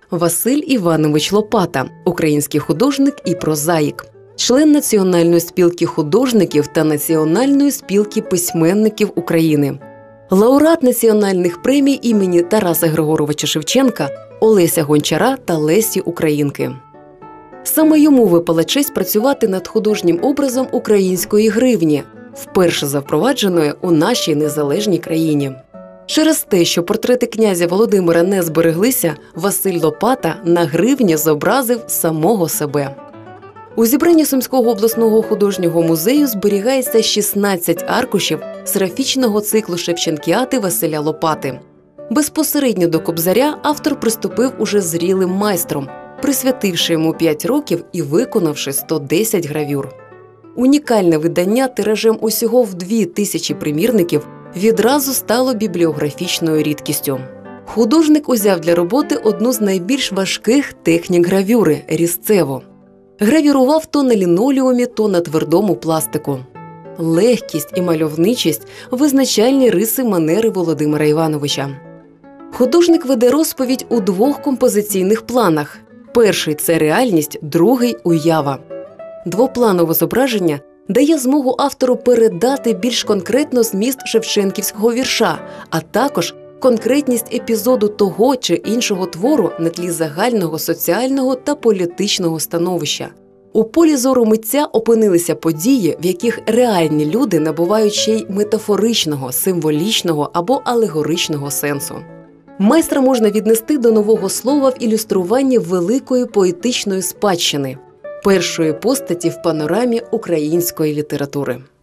Василь Іванович Лопата, український художник і прозаїк, член Національної спілки художників та Національної спілки письменників України, лауреат національних премій імені Тараса Григоровича Шевченка, Олеся Гончара та Лесі Українки. Саме йому випала честь працювати над художнім образом української гривні, вперше запровадженої у нашій незалежній країні. Через те, що портрети князя Володимира не збереглися, Василь Лопата на гривні зобразив самого себе. У зібранні Сумського обласного художнього музею зберігається 16 аркушів серафічного циклу Шевченкіади Василя Лопати. Безпосередньо до Кобзаря автор приступив уже зрілим майстром, присвятивши йому 5 років і виконавши 110 гравюр. Унікальне видання тиражем усього в 2000 примірників відразу стало бібліографічною рідкістю. Художник узяв для роботи одну з найбільш важких технік гравюри – різцеву. Гравірував то на лінолеумі, то на твердому пластику. Легкість і мальовничість – визначальні риси манери Володимира Івановича. Художник веде розповідь у 2 композиційних планах. Перший – це реальність, другий – уява. Двопланове зображення дає змогу автору передати більш конкретно зміст шевченківського вірша, а також конкретність епізоду того чи іншого твору на тлі загального соціального та політичного становища. У полі зору митця опинилися події, в яких реальні люди набувають ще й метафоричного, символічного або алегоричного сенсу. Майстра можна віднести до нового слова в ілюструванні великої поетичної спадщини – першої постаті в панорамі української літератури.